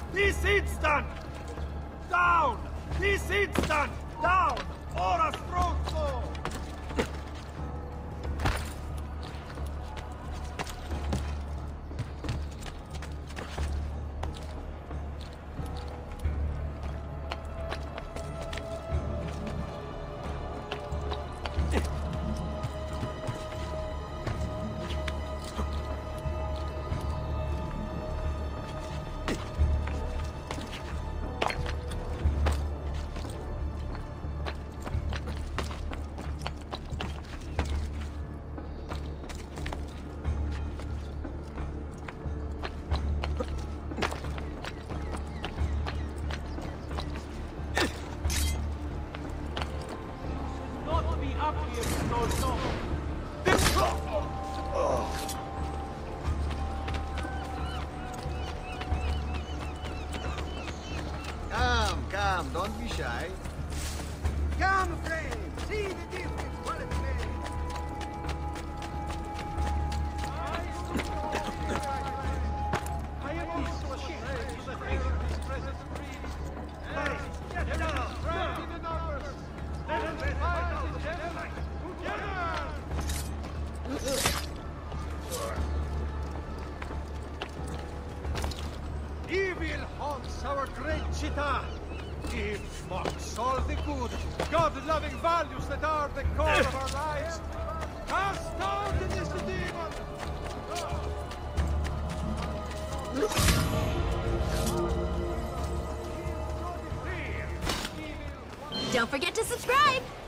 This instant! Down! This instant! Down! Ora strozzo! Come, don't be shy. Come, friend, see the difference while it's made. I am also ashamed to the face of this present breeze. Hey, get down! Round in the numbers! Let us fight the gentlemen! Together! Evil haunts our great city. It mocks all the good, God-loving values that are the core of our lives. Cast out this demon! Don't forget to subscribe!